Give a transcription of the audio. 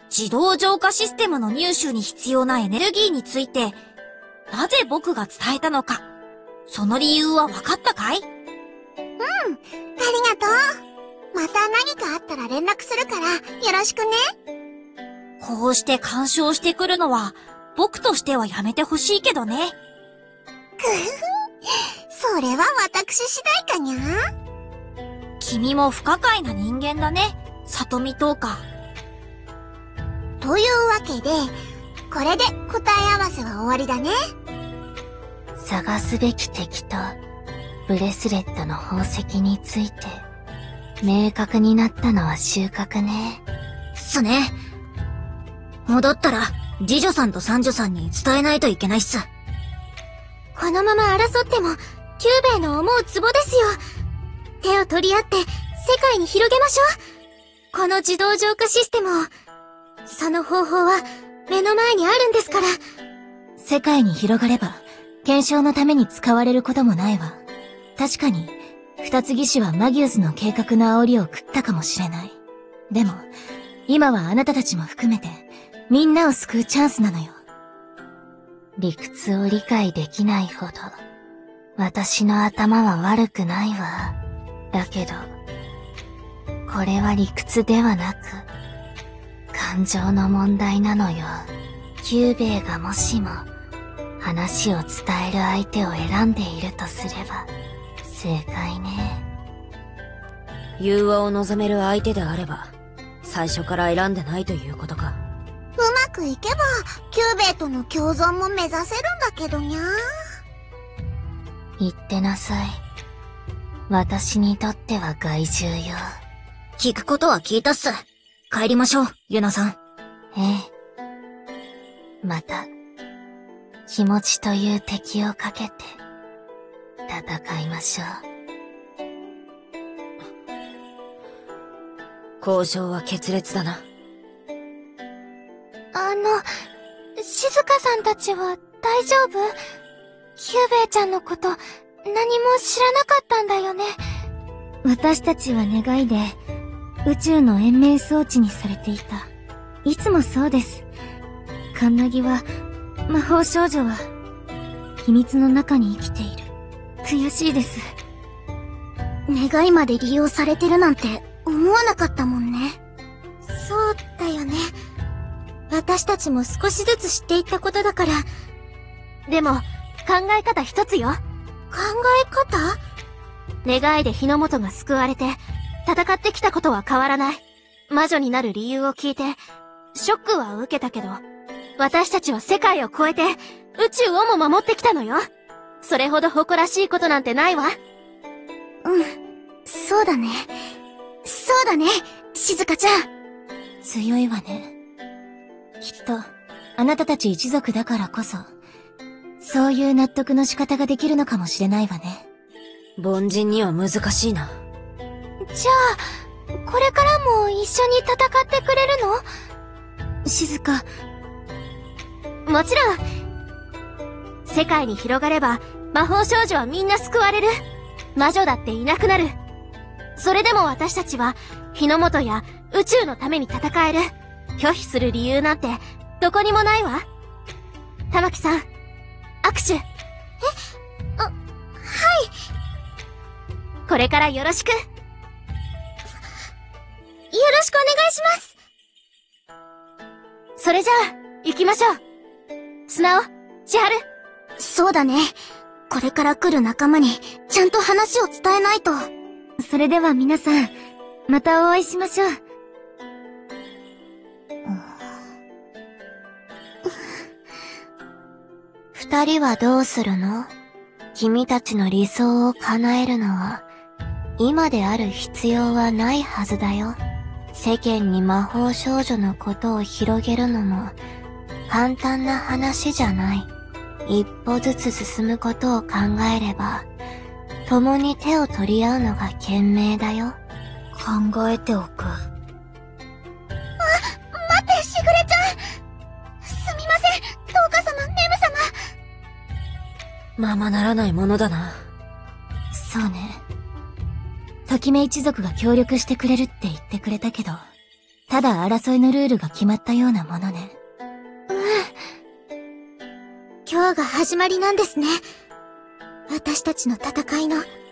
自動浄化システムの入手に必要なエネルギーについて、なぜ僕が伝えたのか、その理由は分かったかい？ ありがとう。また何かあったら連絡するからよろしくね。 こうして干渉してくるのは、僕としてはやめてほしいけどね。 それは私次第かにゃ。 君も不可解な人間だね、里見とか。 というわけで、これで答え合わせは終わりだね。 探すべき敵とブレスレットの宝石について明確になったのは収穫ね。 すね。戻ったら次女さんと三女さんに伝えないといけないっす。 このまま争ってもキューベイの思うツボですよ。手を取り合って世界に広げましょう。この自動浄化システムを。その方法は目の前にあるんですから。 世界に広がれば検証のために使われることもないわ。確かに二つ義手はマギウスの計画の煽りを食ったかもしれない。でも今はあなたたちも含めてみんなを救うチャンスなのよ。理屈を理解できないほど私の頭は悪くないわ。だけどこれは理屈ではなく感情の問題なのよ。キューベイがもしも話を伝える相手を選んでいるとすれば正解ね。 融和を望める相手であれば最初から選んでないということか。 うまくいけばキューベイとの共存も目指せるんだけどにゃ。 言ってなさい。私にとっては害獣よ。 聞くことは聞いたっす。帰りましょう、ユナさん。 ええ。また気持ちという敵をかけて戦いましょう。 交渉は決裂だな。 静香さんたちは大丈夫？キューベイちゃんのこと何も知らなかったんだよね。 私たちは願いで宇宙の延命装置にされていた。いつもそうです。カンナギは、魔法少女は秘密の中に生きている。悔しいです。 願いまで利用されてるなんて思わなかったもんね。そうだよね。私たちも少しずつ知っていったことだから。でも、考え方一つよ。考え方？願いで日の本が救われて、戦ってきたことは変わらない。魔女になる理由を聞いて、ショックは受けたけど、私たちは世界を超えて、宇宙をも守ってきたのよ。それほど誇らしいことなんてないわ。そうだね。そうだね、静香ちゃん。 強いわね。きっと、あなたたち一族だからこそ、そういう納得の仕方ができるのかもしれないわね。 凡人には難しいな。 じゃあ、これからも一緒に戦ってくれるの？ 静香。 もちろん。世界に広がれば、魔法少女はみんな救われる。魔女だっていなくなる。それでも私たちは、日の本や宇宙のために戦える。拒否する理由なんて、どこにもないわ。玉木さん、握手。はい。これからよろしく。よろしくお願いします。それじゃあ、行きましょう。砂尾、千春。そうだね。これから来る仲間に、ちゃんと話を伝えないと。 それでは皆さん、またお会いしましょう。 二人はどうするの？君たちの理想を叶えるのは、今である必要はないはずだよ。世間に魔法少女のことを広げるのも、簡単な話じゃない。一歩ずつ進むことを考えれば、共に手を取り合うのが賢明だよ。 考えておく。 待って、しぐれちゃん。すみません、トーカ様、ネム様。 ままならないものだな。 そうね。ときめ一族が協力してくれるって言ってくれたけど、 ただ争いのルールが決まったようなものね。 今日が始まりなんですね。私たちの戦いの。